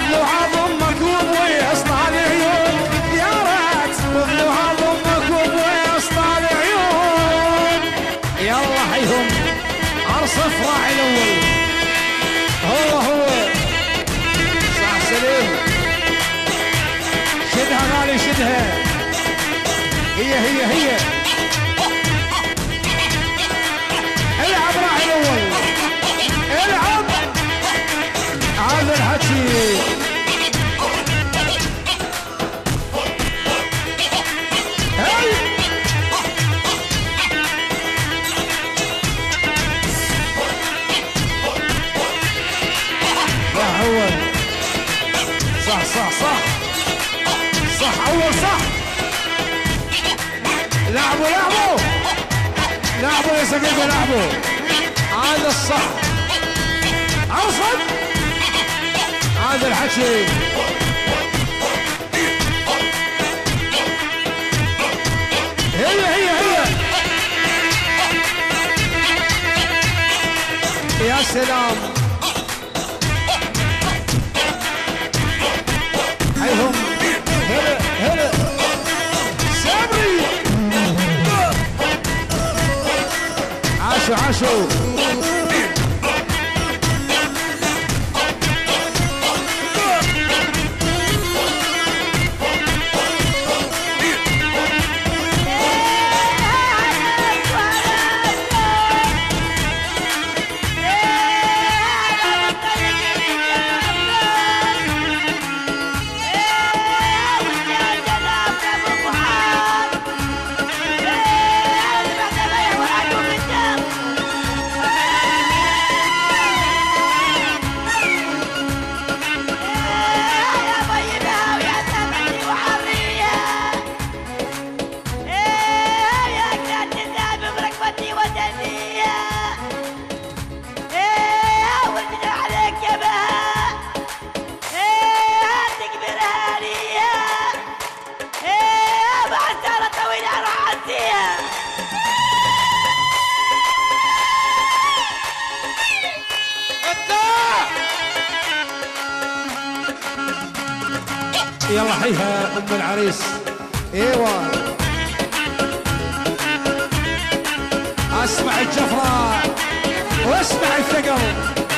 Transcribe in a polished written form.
لعاب امك وبوسط العيون، يا ريت خذ لعاب امك وبوسط العيون. يلا حيهم عرس افراح الاول. هو صح سليم. شدها غالي شدها. هي العب راعي الاول. العب هذا الحكي. هاي صح اول. صح اول صح. لعبوا يا سقيفه لعبوا. هذا الصح. ارصد هذا الحكي. هي يا سلام. هيهم هلا صبري. عاشوا يلا حيها ام العريس. ايوه اسمع الجفره واسمع الثقل.